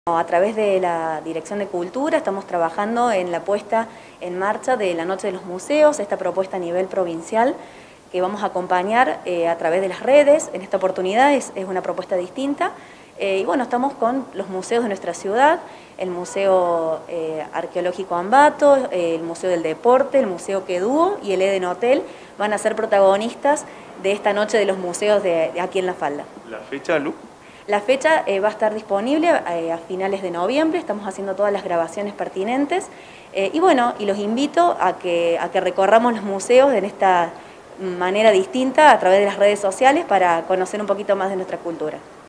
A través de la Dirección de Cultura estamos trabajando en la puesta en marcha de la Noche de los Museos, esta propuesta a nivel provincial que vamos a acompañar a través de las redes. En esta oportunidad es una propuesta distinta. Y bueno, estamos con los museos de nuestra ciudad, el Museo Arqueológico Ambato, el Museo del Deporte, el Museo Queduo y el Eden Hotel van a ser protagonistas de esta Noche de los Museos de aquí en La Falda. ¿La fecha, Lu? La fecha va a estar disponible a finales de noviembre, estamos haciendo todas las grabaciones pertinentes y bueno, y los invito a que recorramos los museos en esta manera distinta a través de las redes sociales para conocer un poquito más de nuestra cultura.